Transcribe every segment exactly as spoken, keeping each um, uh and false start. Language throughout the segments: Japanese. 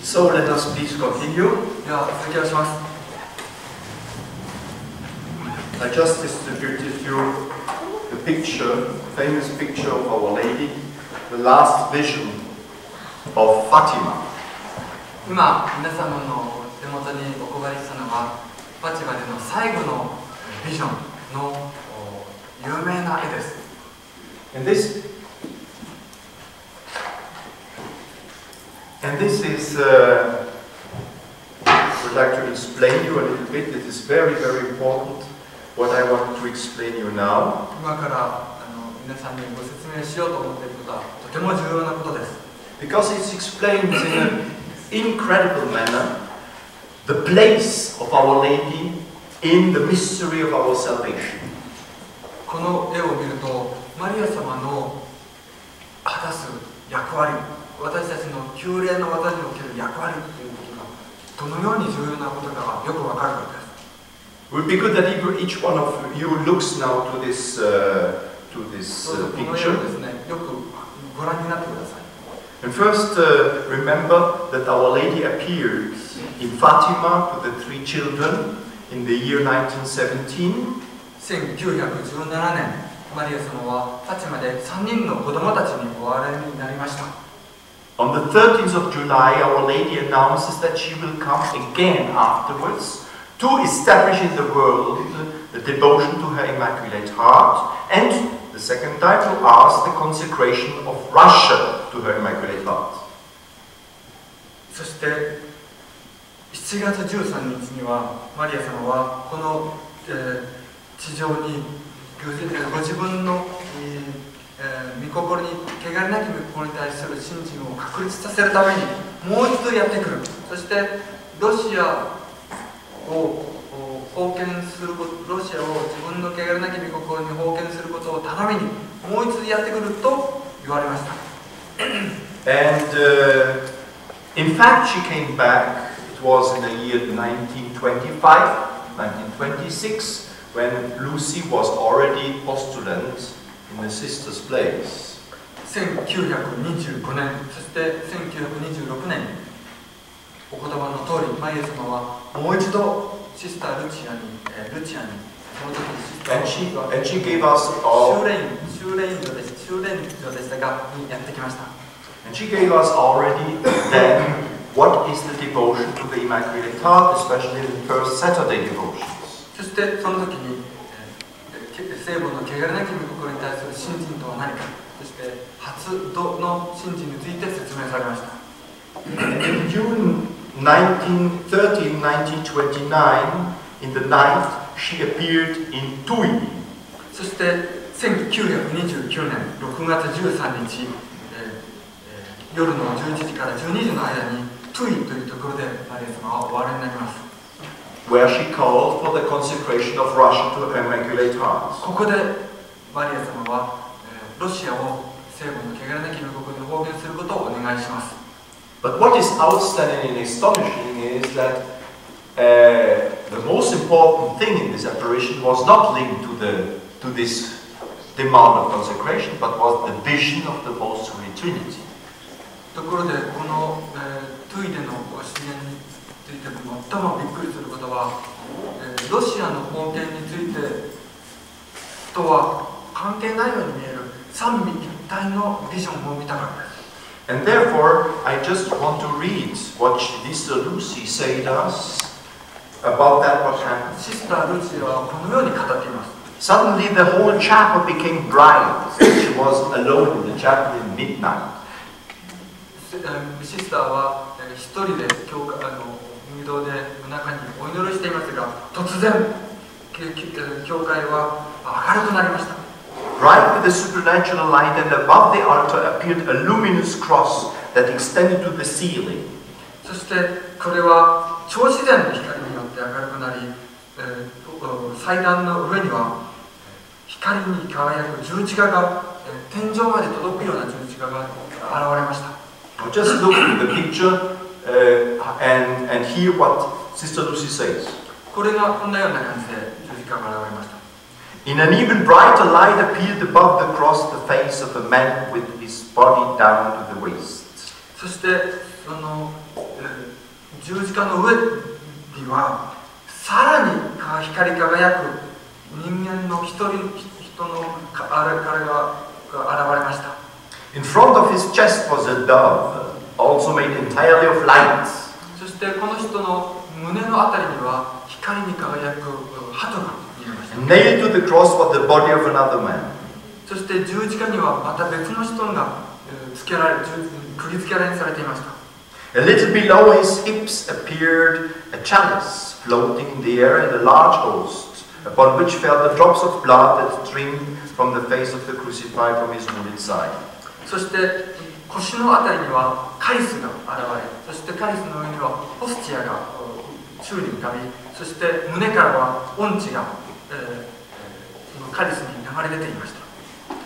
So let us please continue. では続きをします。 I just distributed you the picture, famous picture of Our Lady, the last vision of Fatima. 今皆様の手元にお配りしたのはファチマでの最後のビジョンの有名な絵です。 And this, and this is, uh, I would like to explain you a little bit. It is very, very important what I want to explain you now. 今からあの皆さんにご説明しようと思っていることはとても重要なことです。 Because it explains in an incredible manner the place of Our Lady in the mystery of our salvation. この絵を見るとマリア様の果たす役割、私たちの救霊の技における役割ということがどのように重要なことかがよくわかるからです。 It would be good that each one of you looks now to this uh, to this uh, この絵 picture. をですね、よくご覧になってください。 And first, uh, remember that Our Lady appeared in Fatima to the three children in the year nineteen seventeen. せんきゅうひゃくじゅうななねん、マリア様はファチマでさんにんの子供たちにお現れになりました。 On the thirteenth of July, Our Lady announces that she will come again afterwards to establish in the world the devotion to her Immaculate Heart, and the second time to ask the consecration of Russia to her Immaculate Heart. そしてしちがつじゅうさんにちにはマリア様はこの、えー、地上にご自, ご自分の、えー、御心に汚れなき御心に対する信心を確立させるためにもう一度やってくる。そしてロシアを封建すること、ロシアを自分の汚れなき御心に封建することを頼みにもう一度やってくると言われました。 And uh, in fact, she came back. It was in the year nineteen twenty-five, nineteen twenty-six, when Lucy was already postulant in the sister's place. せんきゅうひゃくにじゅうごねん、そしてせんきゅうひゃくにじゅうろくねん、お言葉の通りマリア様はもう一度シスタールチアに、えー、ルチアにその時シスター And she, and she gave us 修 all, 練修練所で修練所でしたがにやってきました。 and she gave us already then what is the devotion to the Immaculate Heart, especially in the first Saturday devotions. そしてその時に、えー、聖母の汚れなき御心に対する信心とは何か、そして初度の信心について説明されました。 In June nineteen thirteen, nineteen twenty-nine, in the night, she appeared in Tui. そしてせんきゅうひゃくにじゅうきゅうねんろくがつじゅうさんにち、えーえー、夜のじゅういちじからじゅうにじの間にトゥイというところでマリア様はお現れになります。 Where she called for the consecration of Russia to her Immaculate Heart. ここでマリア様は、えー、ロシアを聖母の汚れなき御心に封建することをお願いします。 But what is outstanding and astonishing is that uh, the most important thing in this apparition was not linked to, the, to this demand of consecration, but was the vision of the Most Holy Trinity. ところでこの、えー、トゥイでのご出現について最もびっくりすることは、えー、ロシアの封建についてとは関係ないように見える三位一体のビジョンを見たからです。 And therefore, I just want to read what Sister Lucy said us about that what happened. シスター・ルチアはこのように語っています。 Suddenly the whole chapel became bright. She was alone in the chapel in midnight. シスターは一人で教会あの御堂での中にお祈りしていますが、突然教会は明るくなりました。 Bright with a supernatural light, and above the altar appeared a luminous cross that extended to the ceiling. そしてこれは超自然の光によって明るくなり、えー、祭壇の上には光に輝く十字架が、えー、天井まで届くような十字架が現れました。 Just look at the picture uh, and, and hear what Sister Lucy says. これがこんなような感じで十字架が現れました。 In an even brighter light appeared above the cross the face of a man with his body down to the waist. そしてその、えー、十字架の上にはさらに光り輝く人間の一人人のあれ彼が現れました。 In front of his chest was a dove, also made entirely of light. そしてこの人の胸のあたりには光に輝く鳩が見えました。 Nailed to the cross was the body of another man. そして十字架にはまた別の人がつけられ、釘付けられにされていました。 A little below his hips appeared a chalice floating in the air and a large host, upon which fell the drops of blood that streamed from the face of the crucified from his wounded side. そして腰のあたりにはカリスが現れ、そしてカリスの上にはホスティアが宙に浮かび、そして胸からは恩地が、えー、そのカリスに流れ出ていました。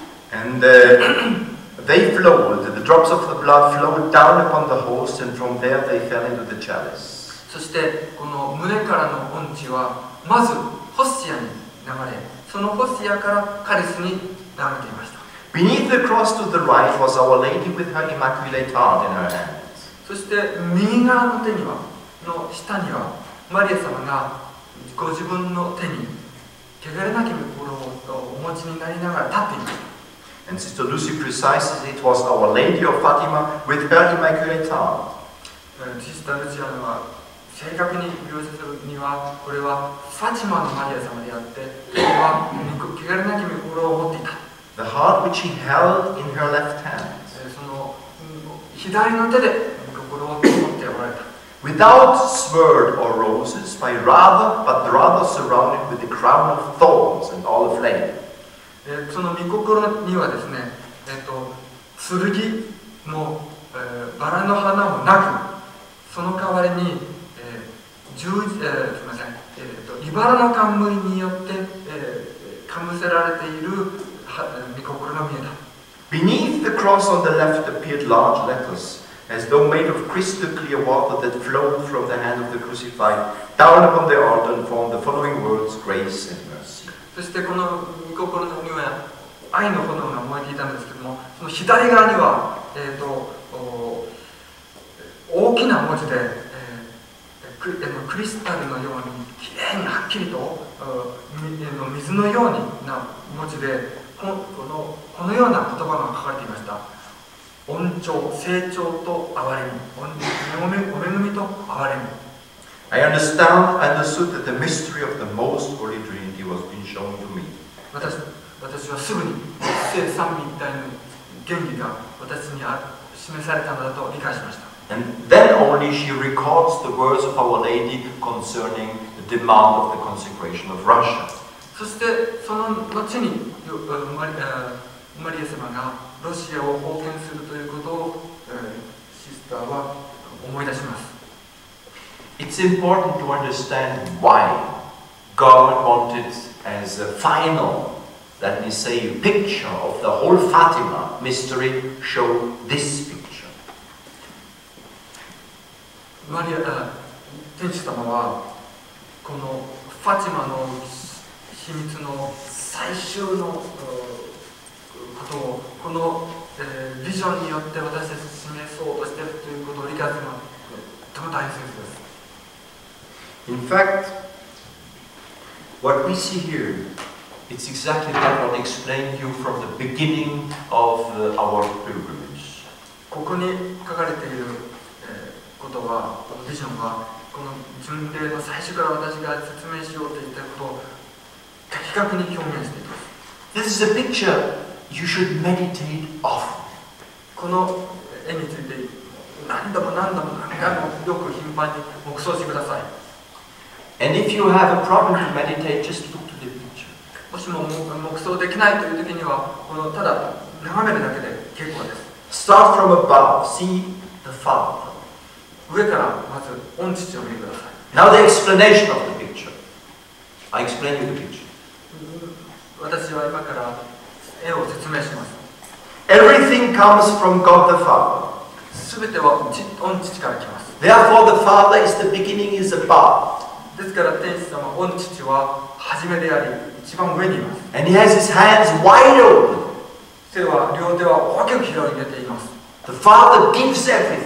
And uh, they flowed, the drops of the blood flowed down upon the host, and from there they fell into the chalice. そしてこの胸からの恩地はまずホスティアに流れ、そのホスティアからカリスに流れていました。 Beneath the cross to the right was Our Lady with her Immaculate Heart in her hands. そして右側の手にはの下にはマリア様がご自分の手に汚れなき心をお持ちになりながら立っていました。 And Sister Lucy precises it was Our Lady of Fatima with her Immaculate Heart. シスター・ルチアンは正確に描写するにはこれはファチマのマリア様であってこれは汚れなき心を持っていた。 The heart which she held in her left hand. その左の手で心を持っておられた。 Without sword or roses, by rather, but rather surrounded with the crown of thorns and olive flame. その御心にはですね、えー、と剣も、えー、バラの花もなく、その代わりに、えー十字えー、すみません、えー、と茨の冠によって、えー、かぶせられている御心が見えた。 Beneath the cross on the left appeared large letters, as though made of crystal clear water that flowed from the hand of the crucified down upon the altar and formed the following words, grace and mercy. そしてこの御心のには愛の炎が燃えていたんですけども、その左側には、えー、と大きな文字で、えー、ク, クリスタルのようにきれいにはっきりと水のような文字でこの、このような言葉が書かれていました。恩寵、成長と憐れみ、お恵みと憐れみ。 I understand, I understood that the mystery of the most holy Trinity was being shown to me. 私, 私はすぐに聖三位一体の原理が私に示されたのだと理解しました。 And then only she records the words of Our Lady concerning the demand of the consecration of Russia. そしてその後にマリア様がロシアを封建するということをシスターは思い出します。 It's important to understand why God wanted as a final, let me say, picture of the whole Fatima mystery, show this picture. マリア、天使様はこのファチマの秘密の最終のことをこの、えー、ビジョンによって私たちに示そうとしているということを理解するのはとても大切です。 In fact, what we see here, it's exactly that what explained you from the beginning of uh, our pilgrimage. ここに書かれている、えー、ことは、このビジョンは、この巡礼の最初から私が説明しようと言ったことを的確に表現しています。 This is a picture you should meditate often. この絵について何度も何度も何回もよく頻繁に黙想してください。 And if you have a problem to meditate, just look to the picture. もしも黙想できないという時には、このただ眺めるだけで結構です。 Start from above, see the Father. 上からまず御父を見てください。 Now the explanation of the picture. I explain you the picture. 私は今から絵を説明します。 Everything comes from God the Father. すべては御父から来ます。 Therefore the Father is the beginning, is above. ですから天使様、御父は初めであり、一番上にいます。 And he has his hands wide open. 手は、両手は大きく広げています。 The Father gives everything.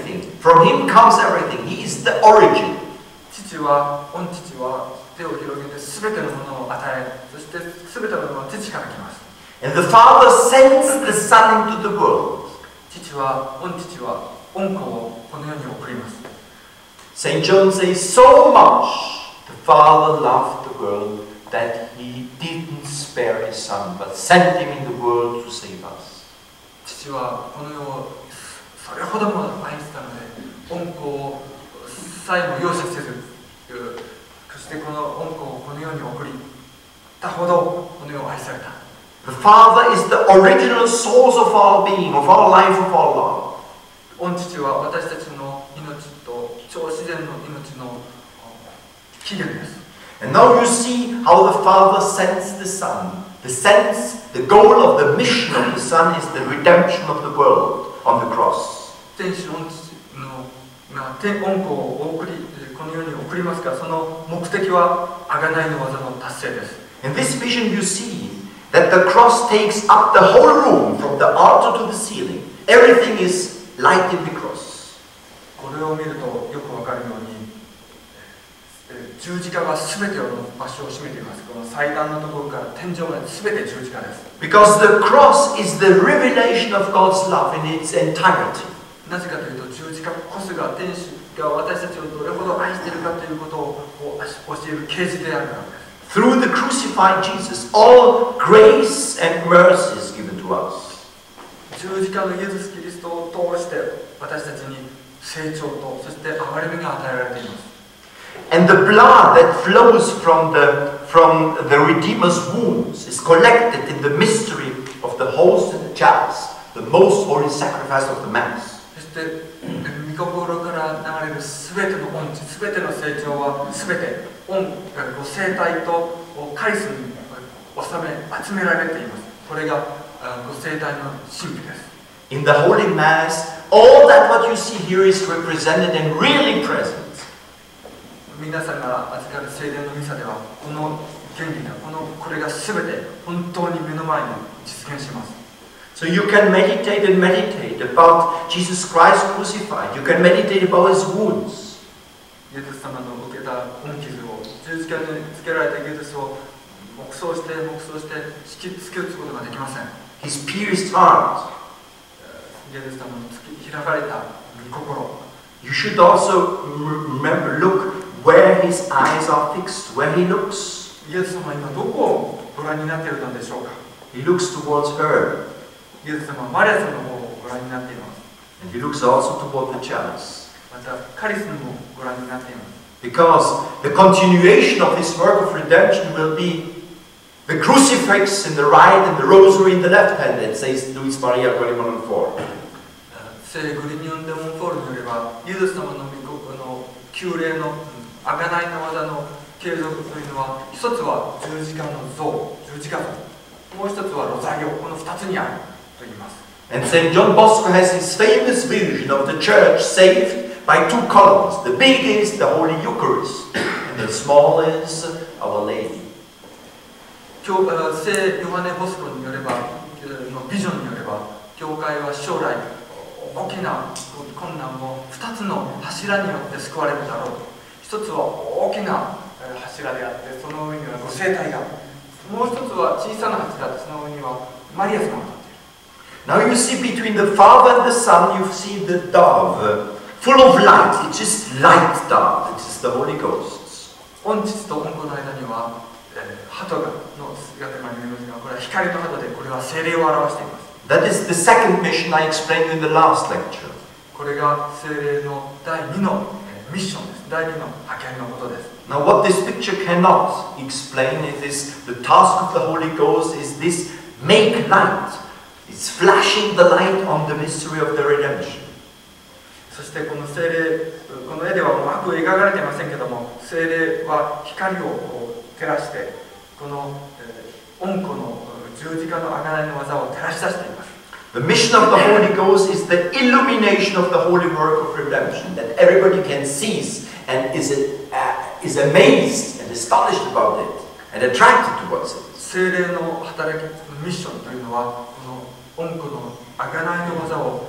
From him comes everything. He is the origin. 父は、御父は手を広げて全てのものを与え、そして全てのものは父から来ます。 And the Father sends the Son into the world. 父は、御父は御子をこの世に送ります。 Saint John says, so much the Father loved the world that he didn't spare his Son, but sent him in the world to save us. 父はこの世をそれほども愛したので、御子をさえも容赦せず、そしてこの御子をこの世に送りたほどこの世を愛された。 The Father is the original source of our being, of our life, of our love. 御父は私たちの命と超自然の命の起源です。 And now you see how the Father sends the Son. The sense, the goal of the mission of the Son is the redemption of the world on the cross. 天使御父のが天御子を送りこの世に送りますが、その目的は贖いの技の達成です。 In this vision you see that the cross takes up the whole room from the altar to the ceiling. Everything is light in the cross. これを見るとよくわかるように、十字架が全ての場所を占めています。この祭壇のところから天井まで全て十字架です。 Because the cross is the revelation of God's love in its entirety. なぜかというと十字架こそが天使が私たちをどれほど愛しているかということを教える啓示であるからです。 Through the crucified Jesus, all grace and mercy is given to us. 十字架のイエス・キリストを通して私たちに成長とそして憐れみが与えられています。 And the blood that flows from the, from the Redeemer's wounds is collected in the mystery of the host and the chalice, the most holy sacrifice of the Mass. そして御心から流れるすべての恩知、すべての成長はすべて御ご生体とカリスに収め集められています。これがご生体の神秘です。 In the Holy Mass, all that what you see here is represented and really present. 皆さんが預かる聖殿のミサではこの原理がこのこれがすべて本当に目の前に実現します。 So you can meditate and meditate about Jesus Christ crucified. You can meditate about his wounds. イエス様の受けた恩傷を十字架につけられたイエスを黙想して黙想して突きつけることができません。 His pierced heart. イエス様の突き開かれた御心。 You should also remember, look where his eyes are fixed, where he looks. イエス様は今どこをご覧になっているのでしょうか。 He looks towards her. イエス様はマリアさんの方をご覧になっています。 And he looks also toward the chalice. またカリスにもご覧になっています。 Because the continuation of his work of redemption will be the crucifix in the right and the rosary in the left hand, that says Luis Maria Guarimon four. 聖グリニオン・デモンフォールによれば、イエス様の御心の旧礼の贖いの技の継続というのは、一つは十字架の像、十字架像、もう一つはロザリオ、この二つにあると言います。 And Saint John Bosco has his famous vision of the church saved by two columns. The big is the Holy Eucharist, and the small is Our Lady. 聖ヨハネ・ボスコによれば、のビジョンによれば、教会は将来、大きな困難をふたつの柱によって救われるだろう。一つは大きな柱であって、その上にはご生体が。もう一つは小さな柱で、その上にはマリア様が立っている。 Now you see between the Father and the Son, you see the dove, full of light. It's just light dove. It is the Holy Ghost. 御父と御子の間には、えー、鳩がの姿が見えますが、これは光の鳩で、これは聖霊を表しています。 That is the second mission I explained in the last lecture. これが聖霊の第二のミッションです。第二の派遣のことです。 Now what this picture cannot explain is this, the task of the Holy Ghost is this, make light. It's flashing the light on the mystery of the redemption. そしてこの聖霊、この絵ではうまく描かれていませんけども、聖霊は光をこう照らして、この、えー、御子の十字架の贖いの技を照らし出しています。 The mission of the Holy Ghost is the illumination of the holy work of redemption, that everybody can seize and is, uh, is amazed and astonished about it and attracted towards it. 聖霊の働き、ミッションというのは、この御子の贖いの技を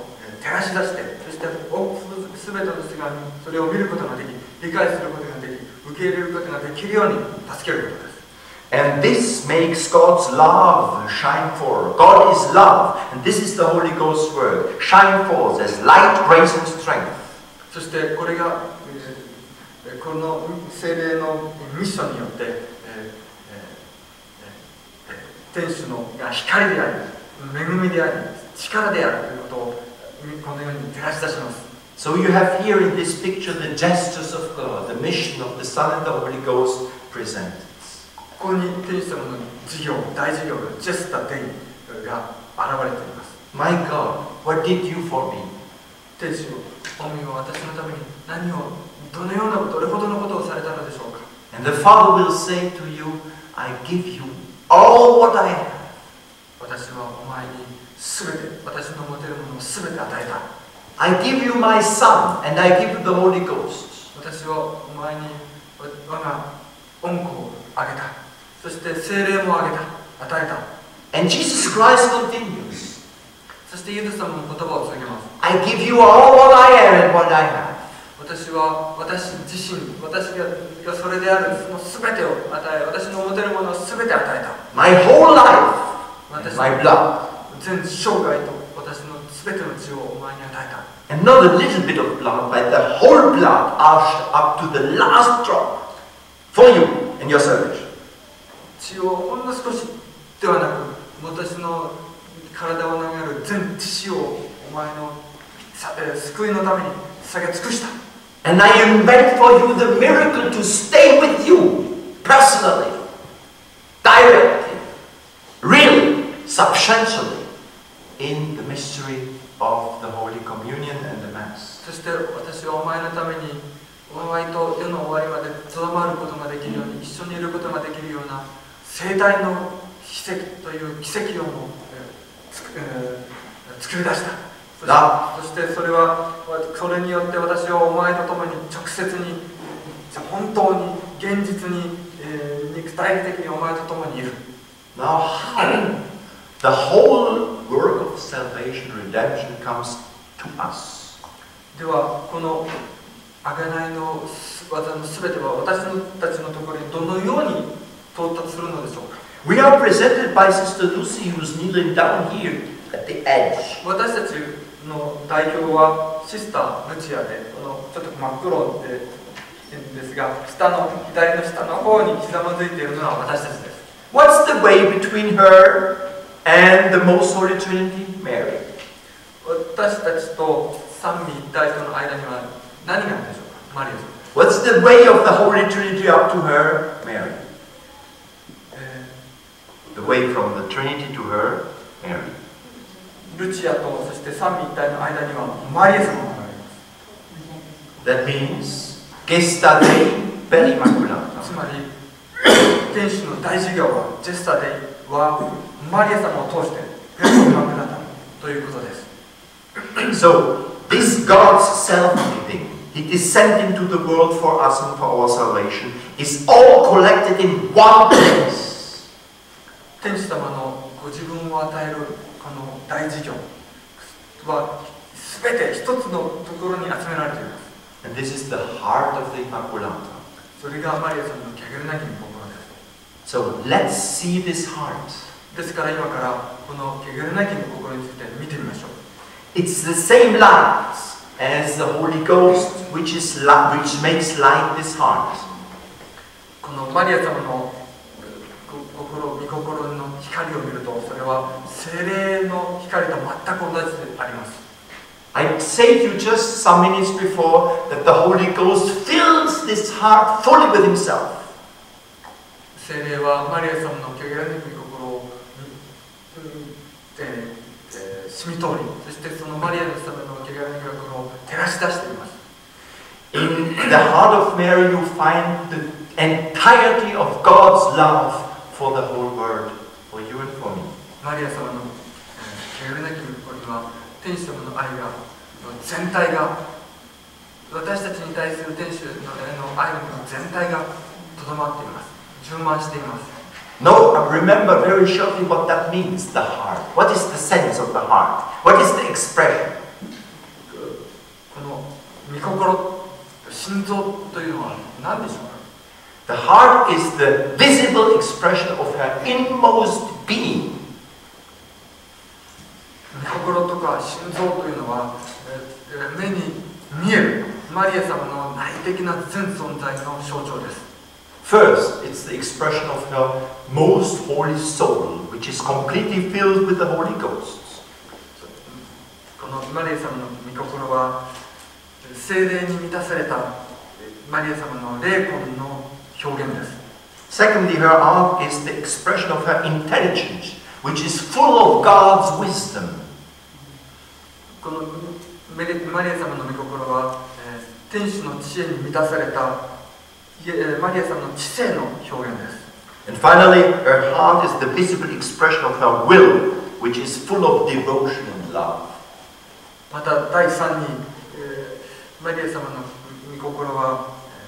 照らし出して、そしてすべての人がそれを見ることができ、理解することができ、受け入れることができるように助けることです。 And this makes God's love shine forth. God is love, and this is the Holy Ghost's word. Shine forth as light, grace, and strength. そしてこれが、えー、この聖霊のミッションによって、えーえー、天主のが光であり、恵みであり、力であるということをこのように照らし出します。 So you have here in this picture the gestures of God, the mission of the Son and the Holy Ghost presented. ここに天主様の事業、大事業がジェスタ・デイが現れています。 My God, what did you for me? 天主、御身は私のために何を、どのようなこと、どれほどのことをされたのでしょうか。 And the Father will say to you, I give you all what I have. 私はお前にすべて、私の持てるものをすべて与えた。 I give you my Son, and I give you the Holy Ghost. 私はお前に我が恩子をあげた。そして聖霊もあげた、与えた。 And Jesus Christ continues. そしてイエス様の言葉を続けます。 I give you all what I am and what I have. 私は私自身、私がそれであるそのすべてを与え、私の持てるものをすべて与えた。 My whole life, and my blood. 全生涯と私のすべての血をお前に与えた。 And not a little bit of blood, but the whole blood up to the last drop for you and your salvation. 血をほんの少しではなく、私の体を流れる全血をお前の救いのために捧げ尽くした。 And I invent for you the miracle to stay with you personally, directly, really, substantially in the mystery of the Holy Communion and the Mass. そして私はお前のためにお前と世の終わりまでとどまることができるように、一緒にいることができるような生体の奇跡という奇跡をも、えー、作り出した。そして、そしてそれはそれによって私はお前と共に直接に本当に現実に、えー、肉体的にお前と共にいる。 Now the whole work of salvation, redemption comes to us. ではこの贖いの技のすべては私たちのところにどのように到達するのでしょうか。 We are presented by Sister Lucy, who's kneeling down here at the edge. 私たちの代表はシスター・ルチアで、このちょっと真っ黒でですが、下の左の下の方にひざまずいているのは私たちです。 What's the way between her and the Most Holy Trinity, Mary? 私たちと三位一体との間には何があるでしょうか、マリアさん。 What's the way of the Holy Trinity up to her, Mary? The way from the Trinity to her, Mary. ルチアとそして三位一体の間にはマリア様があります。 That means Gesta Dei per Immaculata. つまり天主の大事業はジェスタデイはマリア様を通してペルイマクラタということです。 So this God's self-giving, He descended into the world for us and for our salvation, is all collected in one place. 天主様のご自分を与えるこの大事業は全て一つのところに集められています。 And this is the heart of the Immaculata. それがマリア様のキャゲルナギの心です。 So let's see this heart. ですから今からこのキャゲルナギの心について見てみましょう。 It's the same light as the Holy Ghost, which is light, which makes light this heart. このマリア様の心、御心の光を見ると、それは聖霊の光と全く同じであります。 I said to you just some minutes before that the Holy Ghost fills this heart fully with Himself. 聖霊はマリア様のキャゲルナギの心を、えー、染み通り、そしてそのマリア様のキャゲルナギの心を照らし出しています。 In the heart of Mary you find the entirety of God's love for the whole world, for you and for me. マリア様のキャゲルナギの心には天使様の愛が全体が私たちに対する天使の愛の全体がとどまっています。充満しています。 No, remember very shortly what that means, the heart. What is the sense of the heart? What is the expression? 心、心臓というのは何でしょうか？ The heart is the visible expression of her inmost being. 心とか心臓というのは、えー、目に見えるマリア様の内的な全存在の象徴です。 First, it's the expression of her most holy soul, which is completely filled with the Holy Ghost. このマリア様の御心は聖霊に満たされたマリア様の霊魂の表現です。 Secondly, her heart is the expression of her intelligence, which is full of God's wisdom. このマリア様の御心は、えー、天使の知恵に満たされたマリア様の知性の表現です。 And finally, her heart is the visible expression of her will, which is full of devotion and love. また第三に、えー、マリア様の御心は、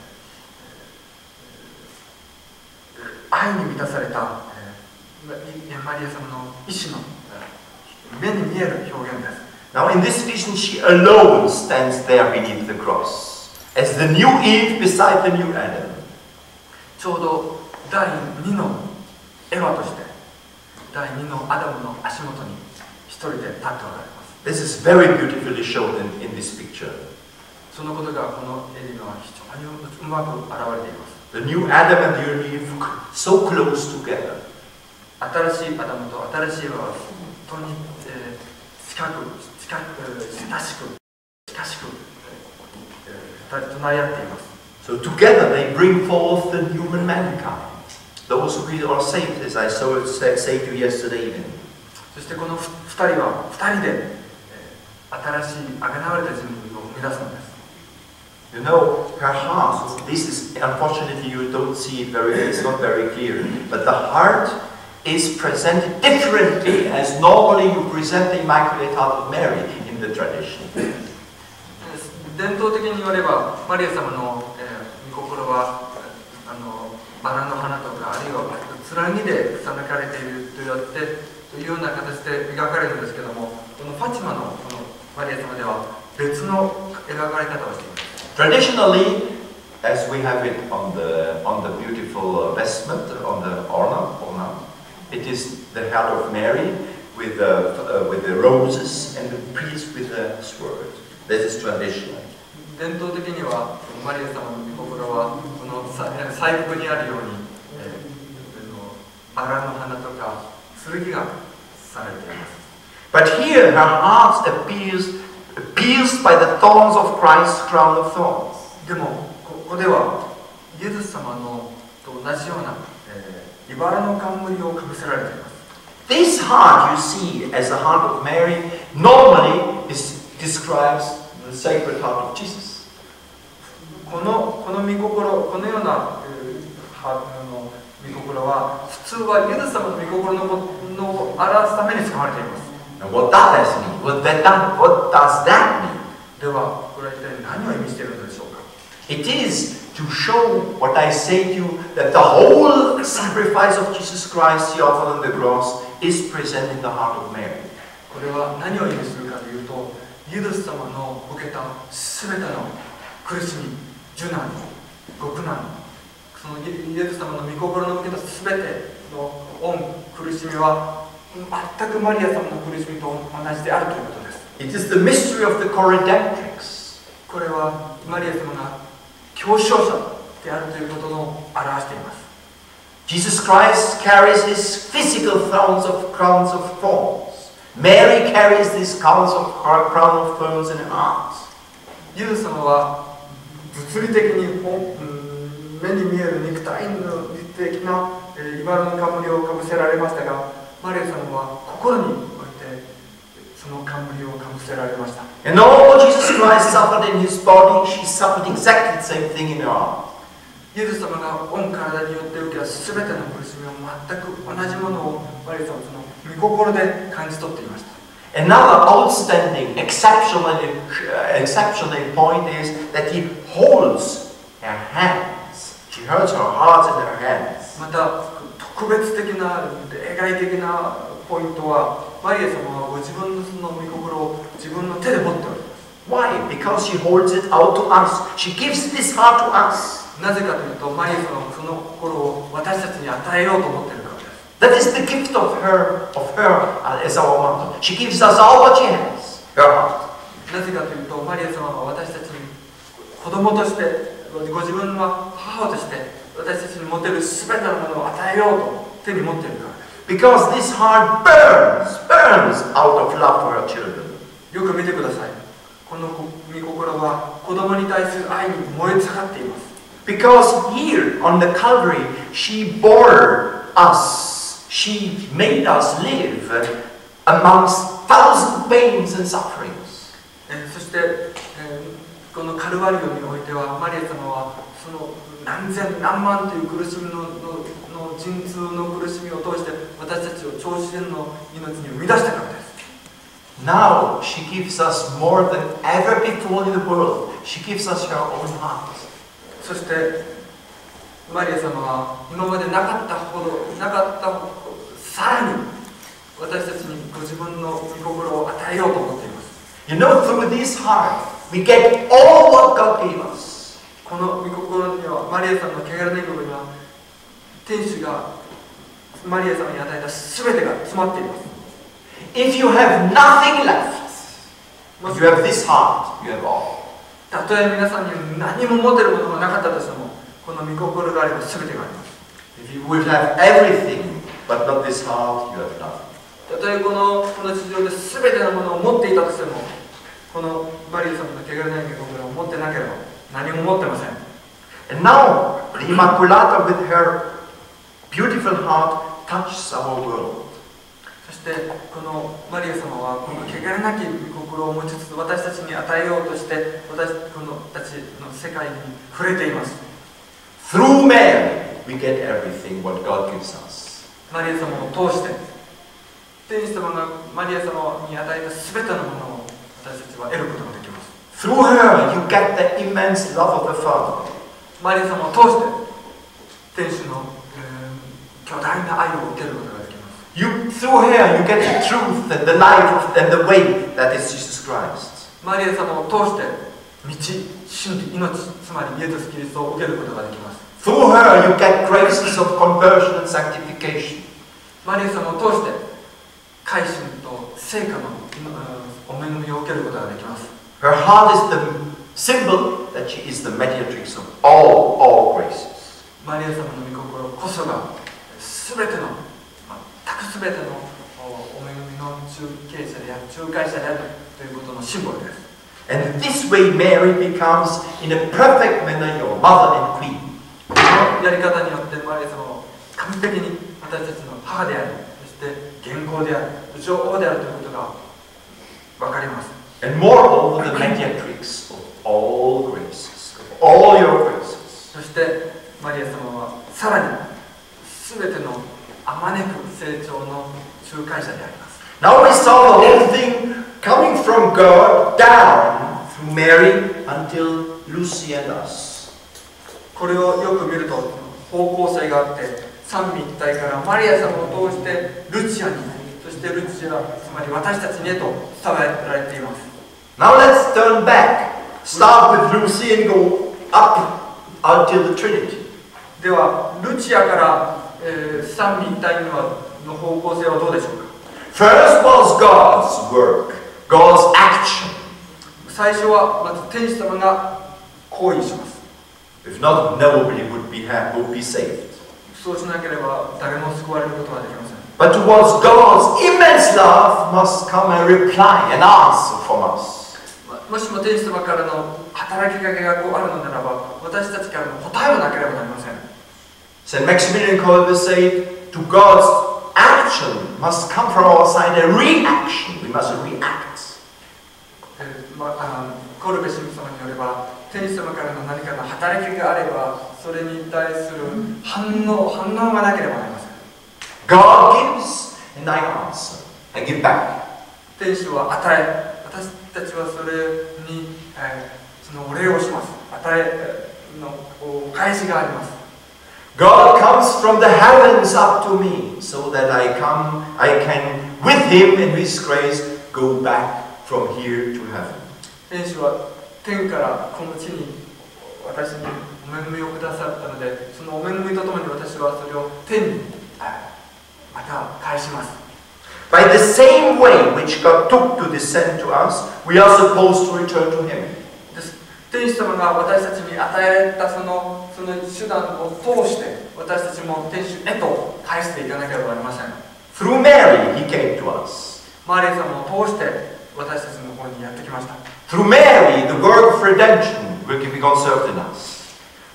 えー、愛に満たされた、えー、マリア様の意志の目に見える表現です。 Now, in this vision, she alone stands there beneath the cross, as the new Eve beside the new Adam. ちょうど第二のエヴァとして第二のアダムの足元に一人で立っておられます。 This is very beautifully shown in, in this picture. そのことがこの絵には非常にうまく現れています。 The new Adam and the new Eve so close together. 新しいアダムと新しいエヴァは本当に、えー、近く近く親しく親しく、えー、隣り合っています。 So together they bring forth the human mankind, those who are saved, as I so say to you yesterday evening. そしてこのふ二人は二人で、えー、新しいあがなわれた人類を生み出すのです。 You know, her heart, this is, unfortunately you don't see it very, it's not very clear, but the heart is presented differently as normally you present the Immaculate Heart of Mary in the tradition. 伝統的に言われば、マリア様の、えー、御心はあのバラの花とか、あるいはつらぎで草抜かれているとやってというような形で描かれるんですけども、このファチマのこのマリア様では別の描かれ方をしています。 Traditionally, as we have it on the on the beautiful vestment, on the ornament, ornament, it is the head of Mary with the uh, with the roses and the priest with the sword. This is traditional. 伝統的にはマリア様の御心はこの祭服にあるように、えー、バラの花とか剣がされています。 But here, her heart appears pierced by the thorns of Christ's crown of thorns. でもここではイエス様のと同じような、えー、茨の冠をかぶせられています。 This heart you see as the heart of Mary normally is, describes the Sacred Heart of Jesus. このこの御心、このような、えー、ハートの御心は普通はイエス様の御心ののを表すために使われています。 And what does that mean? What, that, what does that mean? ではこれは一体何を意味しているのでしょうか？ It is to show what I say to you, that the whole sacrifice of Jesus Christ, he offered on the cross, is present in the heart of Mary. これは何を意味するかというと、イエス様の受けたすべての苦しみ、受難、極難、そのイエス様の御心の受けたすべての恩、苦しみは全くマリア様の苦しみと同じであるということです。 It is the mystery of the co-redemptrix. これはマリア様が共勝者であるということを表しています。 Jesus Christ carries his physical thorns of crowns of thorns. Mary carries these crowns of crown of thorns in her heart. イエス様は物理的に、うん、目に見える肉体の実的な、えー、茨の冠をかぶせられましたが、マリア様は心においてその冠をかぶせられました。 And all Jesus Christ suffered in his body, she suffered exactly the same thing in her heart. イエス様が御体によって受けたすべての苦しみを全く同じものをマリア様はその御心で感じ取っていました。 Another outstanding, exceptionally, uh, exceptionally point is that he holds her hands. She holds her heart in her hands. また特別的な例外的なポイントは、マリア様はご自分のその御心を自分の手で持っております。 Why? Because she holds it out to us. She gives this heart to us. なぜかというと、マリア様はその心を私たちに与えようと思っているからです。 That is the gift of her, of her as our mother. She gives us all what she has, her heart. なぜかというと、マリア様は私たちに子供として、ご自分は母として私たちに持てるすべてのものを与えようと手に持っているからです。 Because this heart burns, burns out of love for her children. よく見てください。この御心は子供に対する愛に燃え盛っています。 Because here on the Calvary, she bore us, she made us live amongst thousand pains and sufferings. そして、えー、このカルバリオにおいては、マリア様はその何千何万という苦しみの、の、の陣痛の苦しみを通して私たちを超自然の命に生み出したからです。 Now she gives us more than ever before in the world. She gives us her own heart. そしてマリア様は今までなかったほどなかったほどさらに私たちにご自分の御心を与えようと思っています。 You know, through this heart, we get all what God gave us. この御心には、マリアさんの汚れない部分には、天使がマリア様に与えたすべてが詰まっています。 If you have nothing left, if you have this heart, you have all. たとえ皆さんに何も持てるものがなかったとしても、この御心があればすべてがあります。 If you would have everything, but not this heart, you have nothing. たとえこのこの地上で全てのものを持っていたとしても、このマリア様の汚れない御心を持ってなければ何も持ってません。 And now, the Immaculata with her beautiful heart touches our world. そしてこのマリア様はこの汚れなき御心を持ちつつ私たちに与えようとして私このたちの世界に触れています。 Through Mary, we get everything what God gives us. マリア様を通して天使様がマリア様に与えたすべてのものを私たちは得ることができます。 Through her, you get the immense love of the Father. マリア様を通して天使の、えー、巨大な愛を受けることができます。 You, through her, you get the truth and the life and the way that is Jesus Christ. マリア様を通して道、真理、命、つまりイエス・キリストを受けることができます。 Through her, you get graces of conversion and sanctification. マリア様を通して改心と聖歌のお恵みを受けることができます。 Her heart is the symbol that she is the mediatrix of all, all graces. マリア様の御心こそがすべての、全くすべてのお恵みの中継者である、仲介者であるということのシンボルです。 And this way Mary becomes in a perfect manner your mother and queen. このやり方によってマリア様は完璧に私たちの母であり、そして元寇である、女王であるということが分かります。 And moreover, the mediatrix of all graces, of all your graces. そしてマリア様はさらにすべてのあまねく成長の仲介者であります。 Now we saw the whole thing coming from God down through Mary until Lucy and us. これをよく見ると方向性があって三位一体からマリア様を通してルチアに、そしてルチアつまり私たちにへと伝えられています。 Now let's turn back. Start with Lucy and go up until the Trinity. ではルチアから、えー、三位一体にはの方向性はどうでしょうか。 First was God's work, God's action. 最初はまず天使様が行為します。 If not, nobody would be happy, would be saved. そうしなければ誰も救われることはできません。 But towards God's immense love must come a reply, an answer from us. もしも天使様からの働きかけがこうあるのならば、私たちからの答えもなければなりません。 Saint Maximilian Kolbe said, to God's action must come from our side a reaction. We must react. まあ、コルベ神父様によれば、天使様からの何かの働きがあれば、それに対する反応、反応がなければなりません。 God gives, and I answer. I give back. 天使は与え、私たちはそれに、えー、そのお礼をします。与えのお返しがあります。 God comes from the heavens up to me, so that I come, I can, with Him and His grace, go back from here to heaven. 天使は天からこの地に私にお恵みをくださったので、そのお恵みとともに私はそれを天にまた返します。 By the same way which God took to descend to us, we are supposed to return to Him. 天使様が私たちに与えられたその、その手段を通して私たちも天使へと返していかなければなりません。 Through Mary, He came to us. マリア様を通して私たちの方にやってきました。 Through Mary, the work of redemption will be conserved in us.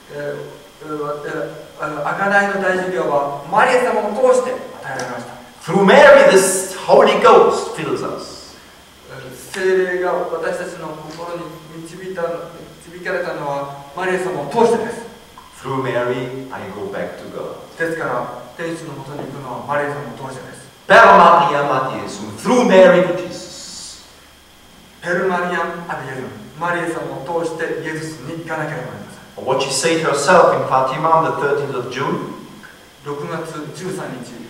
贖いの大事業はマリア様を通して与えられました。 Through Mary, the Holy Ghost fills us. 聖霊が私たちの心に導いた、導かれたのはマリア様を通してです。 Through Mary, I go back to God. ですから天使のもとに行くのはマリア様を通してです。 Per Maria Matisum, through Mary to Jesus. ペルマリアン・アディエズム、マリア様を通してイエズスに行かなければなりません。 Or what she said herself in Fatima on the thirteenth of June. ろくがつじゅうさんにち、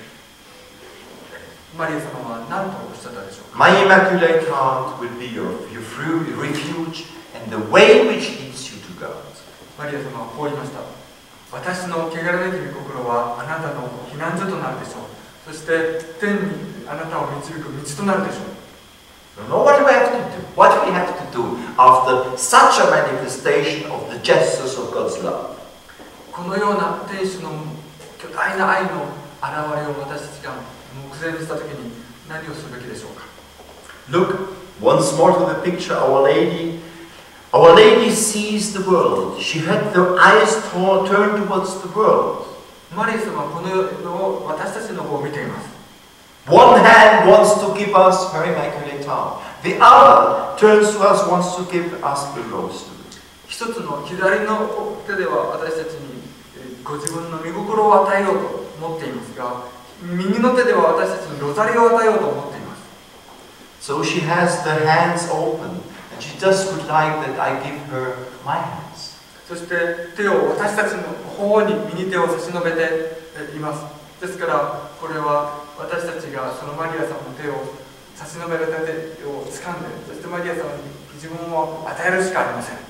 マリア様は何とおっしゃったでしょうか。 My Immaculate Heart will be your, your refuge and the way which leads you to God. マリア様はこう言いました。私の汚れなき御心はあなたの避難所となるでしょう。そして天にあなたを導く道となるでしょう。 Now, what do we have to do? What do we have to do after such a manifestation of the gestures of God's love? このような天使の巨大な愛の現れを私たちが目前にしたときに何をすべきでしょうか。 Look once more to the picture. Our Lady, Our Lady sees the world. She had her eyes turned towards the world. マリア様はこの世を私たちの方を見ています。 One hand wants to give us her Immaculate Heart. The other turns to us, wants to give us the rose. 一つの左の手では私たちにご自分の御心を与えようと思っていますが、右の手では私たちにロザリを与えようと思っています。 So she has the hands open, and she just would like that I give her my hands. そして手を私たちの方に右手を差し伸べています。ですからこれは私たちがそのマリア様の手を差し伸べられた手を掴んで、そしてマリア様に自分を与えるしかありません。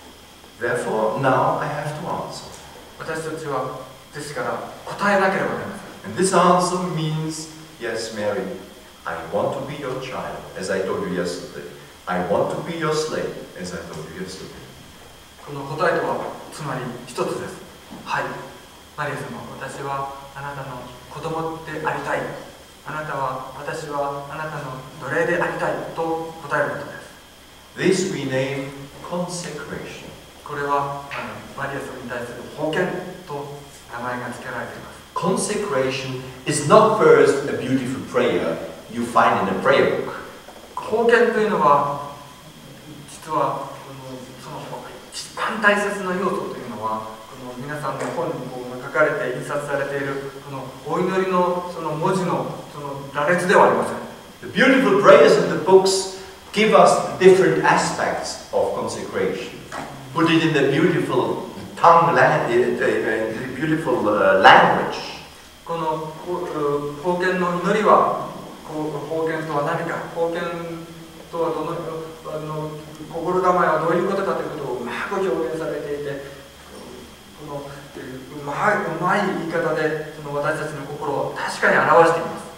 Therefore, now I have to answer. 私たちはですから答えなければなりません。 And this answer means, yes, Mary, I want to be your child, as I told you yesterday. I want to be your slave, as I told you yesterday. この答えとはつまり一つです。はい、マリア様、私はあなたの子供でありたい。あなたは、私はあなたの奴隷でありたいと答えることです。 This we name consecration. これはあのマリア様に対する奉献と名前が付けられています。 Consecration is not first a beautiful prayer you find in a prayer book. 奉献というのは、実はその一番大切な要素というのは、この皆さんの本にこう書かれて印刷されているこのお祈りのその文字のその羅列ではありません。 The beautiful prayers in the books give us different aspects of consecration. Put it in the beautiful tongue, the, the, the beautiful uh, language. この奉献の祈りは、奉献とは何か、奉献とはどのあの心構えはどういうことかということをうまく表現されていて、このうまい、うまい言い方でその私たちの心を確かに表しています。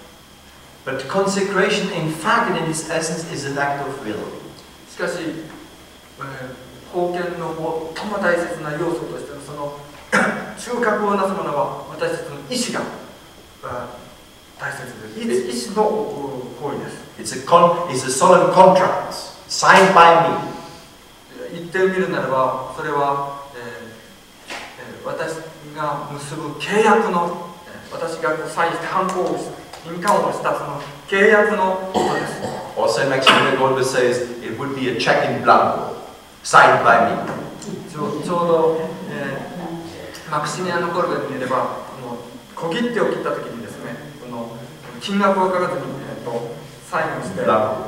But consecration, in fact, in its essence, is an act of will. しかし、えー、奉献の最も大切な要素としてのその中核をなすものは私たちの意志が大切です。意志の行為です。 It's a, con it's a solemn contract signed by me. 言ってみるならば、それは、えーえー、私が結ぶ契約の、私がサインしてハンコを印鑑をしたその契約のことです。 Or Saint Maximilian Kolbe says it would be a check in blanco, signed by me. ちょうど、えー、マクシミリアノ・コルベに言えば、この小切手を切ったときにですね、この金額を書かずに、えー、とサインをして、あの、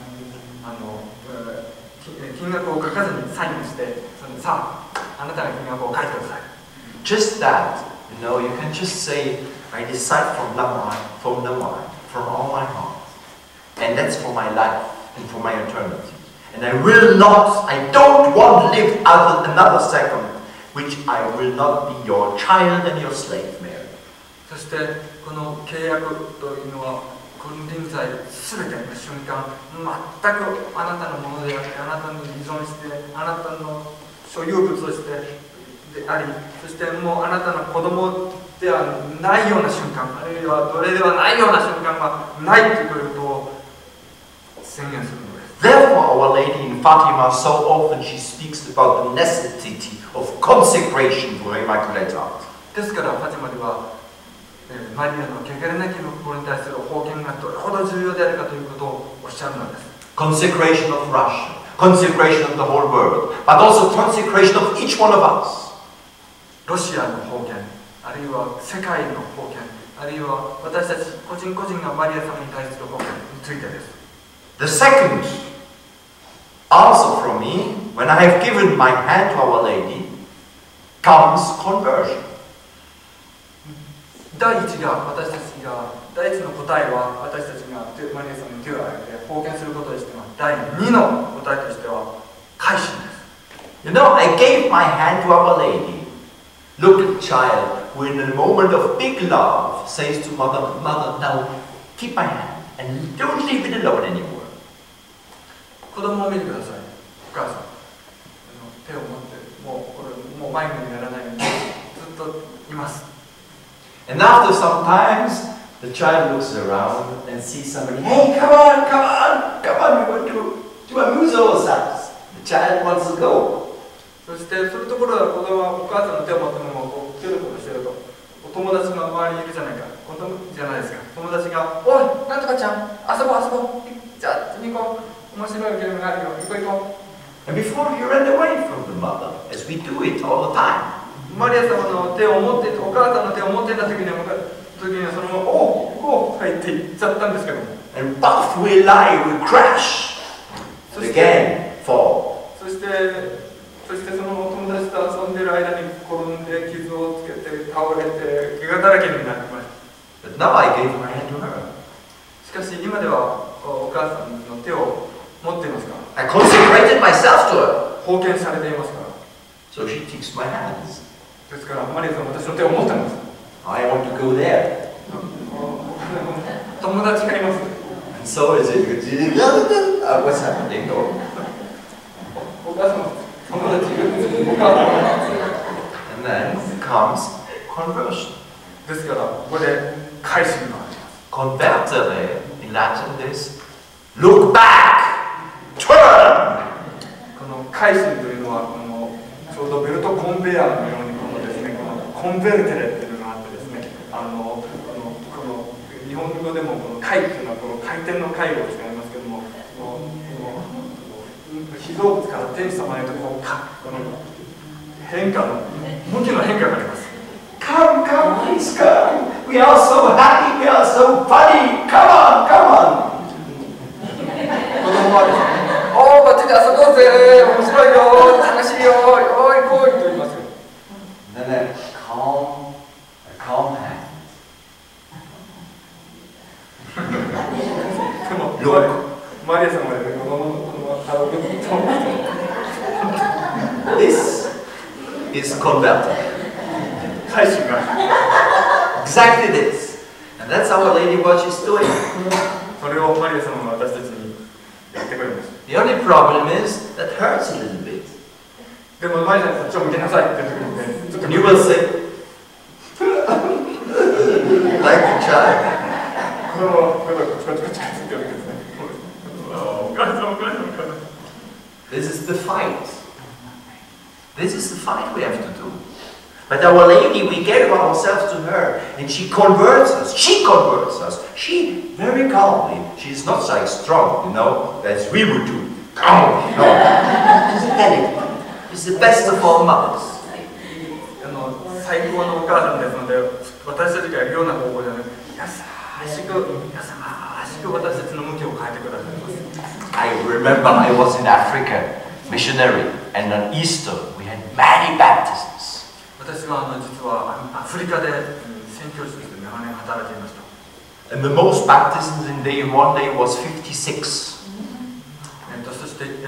えー、金額を書かずにサインをして、そのさあ、あなたが金額を書いてください。 Just that, you know, you can just say, I decide from the mind, from the mind, from all my heart. And that's for my life and for my eternity. And I will not, I don't want to live out another second, which I will not be your child and your slave, Mary. そしてこの契約というのは金輪際すべての瞬間、全くあなたのものであって、あなたに依存して、あなたの所有物としてであり、そしてもうあなたの子供ではないような瞬間、あるいは奴隷ではないような瞬間はないということを宣言するのです。 Therefore, Our Lady in Fatima, so often she speaks about the necessity of consecration to her Immaculate Heart. ですから、ファティマでは、マリアの汚れなき心に対する奉献がどれほど重要であるかということをおっしゃるのです。 Consecration of Russia, consecration of the whole world, but also consecration of each one of us. ロシアの奉献、あるいは世界の奉献、あるいは私たち個人個人がマリア様に対する奉献についてです。 The second answer from me, when I have given my hand to Our Lady, comes conversion. 第一が私たちが第一の答えは私たちがマリア様に手を挙げて奉献することとしては第二の答えとしては改心です。 You know, I gave my hand to Our Lady. Look at the child who in a moment of big love says to mother, Mother, now keep my hand and don't leave it alone anymore. 子供を見てください。お母さん、手を持ってもうこれもう迷子にならないようにずっといます。 And after some times, the child looks around and sees somebody. Hey, come on, come on, come on, we want to, to amuse ourselves. The child wants to go. そしてそのところは子供はお母さんの手を持ったままこうキョロキョロしてると、お友達が周りにいるじゃないか、子供じゃないですか。友達が、おい、なんとかちゃん、遊ぼう遊ぼう。じゃあ次行こう。面白いゲームがあるよ。行こう行こう。 And before he ran away from the mother, as we do it all the time. マリア様の手を持って、お母さんの手を持っていた時には、時にはそのまま、おお、はいって言っちゃったんですけども。 And both we lie, we crash. Again, fall. そして、そしてその友達と遊んでいる間に転んで傷をつけて倒れて怪我だらけになりました。 But now I gave my hand to her. しかし今ではお母さんの手を持っていますから。 I consecrated myself to her. 奉献されていますから。 So she takes my hands. ですからマリアさんは私の手を持っています。 I want to go there. 友達がいます。 And so is it. Uh, what's happening? No. お母さん、友達がお母さん。 And then comes conversion. ですからここで改心があります。 Convertere in Latin is look back, turn. この改心というのはこのちょうどベルトコンベヤーのようにこのですね、このコンベルテレっていうのがあってですね、あのこのこの日本語でもこの回っていうのはこの回転の回を使いますけども、この被造物から天使様へとこうかこの変化の向きの変化があります。 Come, come, please come. We are so happy, we are so funny. Come on, come on. 子供はですね、おー、こっちで遊ぼうぜ、面白いよ、楽しいよ、おーい、こいと言いますよ。 And then a calm, a calm hand. でも、 Look. マリア様はね、子供の顔を見て、 This is converted. 改心が Exactly this. And that's Our Lady what she's doing. それをマリア様が私たちにやってくれます。 The only problem is that hurts a little bit. でもマリアさん、こっちを向けなさいって言ってくれて、ちょっと And you will say, like a child. 子供はこっちこっちこっちって言ってですね。お母さん、お母さん、お母さん。 This is the fight. This is the fight we have to do. But Our Lady, we give ourselves to her, and she converts us. She converts us. She, very calmly, she's not like strong, you know, as we would do. Oh, no. She's delicate. She's the best of all mothers. あの最高のお母さんですので、私たちがやるような方法じゃなくて、優しく、優しく私たちの向きを変えてくださいます。 I remember I was in Africa, missionary, and on Easter we had many baptisms. 私はあの実はアフリカで宣教師として長年働いていました。 And the most baptisms in day one day was fifty-six. えっとそしてあの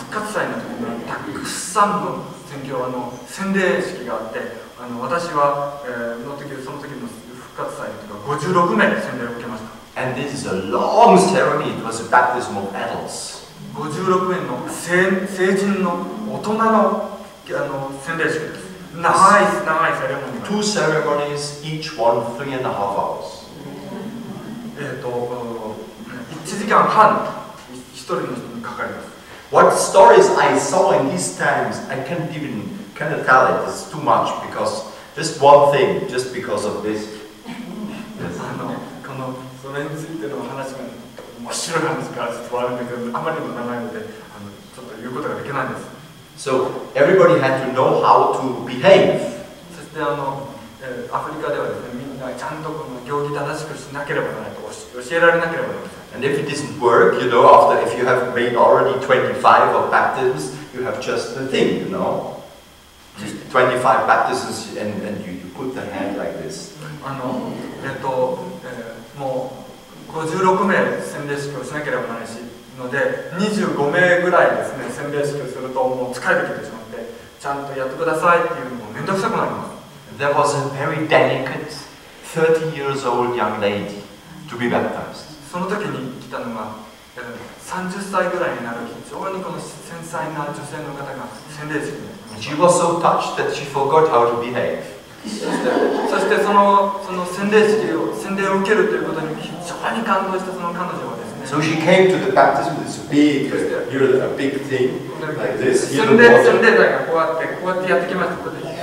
活祭の時にはたくさんの宣教あの洗礼式があって、あの私は、えー、の時その時の復活祭の時はごじゅうろくめい洗礼を受けました。 And this is a long ceremony. It was a baptism of adults. ごじゅうろくめいの成成人の大人のあの洗礼式です。長い長いセレモニー。 Two ceremonies, each one three and a half hours. えっといちじかんはん一人の人にかかります。 What stories I saw in these times, I can't even cannot tell it. It's too much because just one thing, just because of this. あのこのそれについての話が面白い話がちょっとあるんだけど、あまりにも長いので、あのちょっと言うことができないんです。 So everybody had to know how to behave. そしてあの、えー、アフリカではですね、みんなちゃんとこの行儀正しくしなければならないと教えられなければならない。 And if it doesn't work, you know, after if you have made already twenty-five of baptisms, you have just the thing, you know, twenty-five baptisms, and, and you, you put the hand like this. あの、えっと、えー、もうごじゅうろくめい洗礼式をしなければならないしので、にじゅうごめいぐらいですね、洗礼式をするともう疲れてきてしまって、ちゃんとやってくださいっていうのも面倒くさくなります。 There was a very delicate thirty years old young lady to be baptized. その時に来たのが、えー、さんじゅっさいぐらいになる非常にこの繊細な女性の方が洗礼式に。 She was so touched that she forgot how to behave. そして、そしてそのその洗礼式を洗礼を受けるということに非常に感動したその彼女はですね。 So she came to the baptism with this big, you know, a big thing like this. 洗礼洗礼台がこうやってこうやってやってきました。こうやって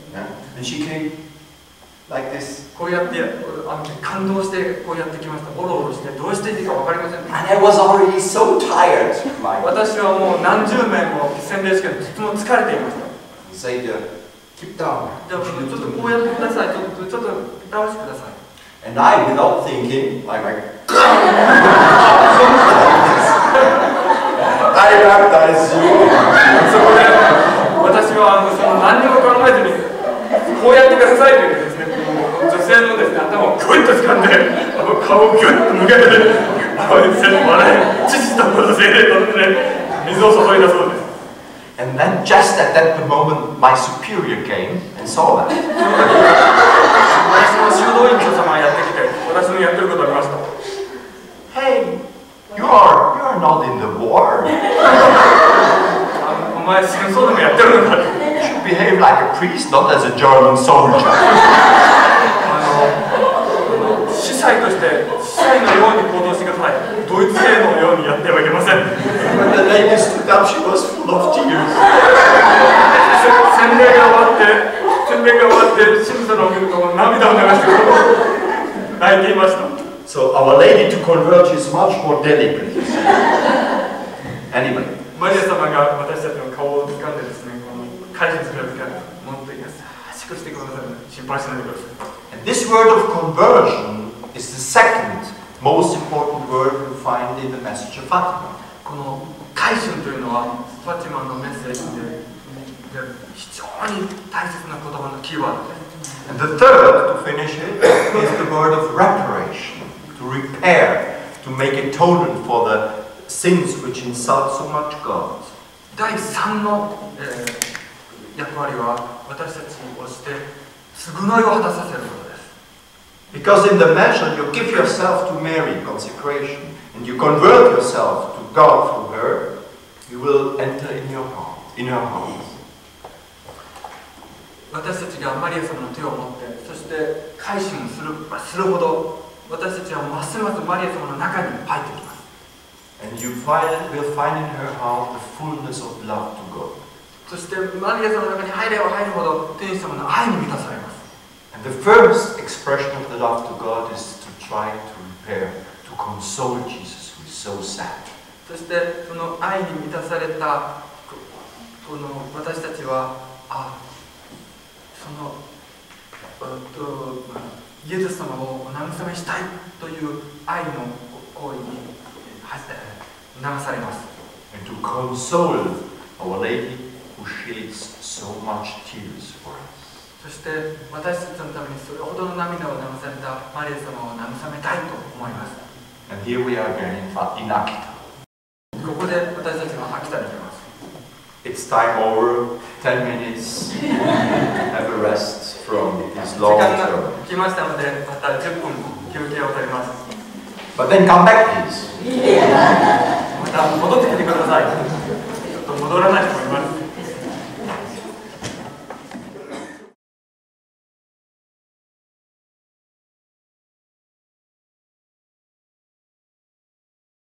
And she came like this. こうやってあの感動してこうやってきました。ボロボロしてどうしていいかわかりません。 And I was already so tired. 私はもう何十名も洗礼式でとても疲れていました。 He said, "Keep down." じゃあちょっとこうやってください。ちょっとちょっと倒してください。 And I, without thinking, like, like I baptize you. そこで私はあのその何にも考えずにこうやってくださいというですね、女性のですね頭をグイッと掴んで、あの顔をギュッと向けて、あの笑い、父と子と精霊とね水を注いだそうです。 And then, just at that moment, my superior came and saw that. 私の修道院長様がやってきて、私のやってることを見ました。 Hey, you are you are not in the war. お前戦争でもやってるのか。 You should behave like a priest, not as a German soldier. あの司祭として司祭のように行動してください。ドイツ兵のようにやってはいけません。 When the lady stood up, she was full of tears. 洗礼が終わって洗礼が終わって神父のお見事を涙を流して泣いていました。 So Our Lady to convert is much more delicate. Anyway. マリア様が私たちの顔を掴んでですね、この改心する時はもっと優しくしてくださるので心配しないでください。 And this word of conversion is the second most important word you find in the message of Fatima. この改心というのはファティマのメッセージで非常に大切な言葉のキーワードです。 And the third, to finish it, is the word of reparation, to repair, to make atonement for the sins which insult so much God. 第三の、えー、役割は私たちをして償いを果たさせることです。 Because in the measure you give yourself to Mary, consecration, and you convert yourself to God through her, you will enter in your heart, in her heart. 私たちがマリア様の手を持って、そして改心するするほど、私たちはますますマリア様の中に入ってきます。 And you find, will find in her heart the fullness of love to God. そしてマリア様の中に入れば入るほど、天使様の愛に満たされます。 And the first expression of the love to God is to try to repair, to console Jesus who is so sad. そしてその愛に満たされたこの私たちは、あ、そのとイエス様をお慰めしたいという愛の行為に流されます。 And to console Our Lady who sheds so much tears for us. そして私たちのためにそれほどの涙を流されたマリア様を慰めたいと思います。 And here we are again in Akita. ここで私たちは秋田に来ます。 it's time over, ten minutes, have a rest from this 時 long 間が sermon. 来ましたので、またじゅっぷん休憩を取ります。 But then come back, please. また戻ってきてください。ちょっと戻らないと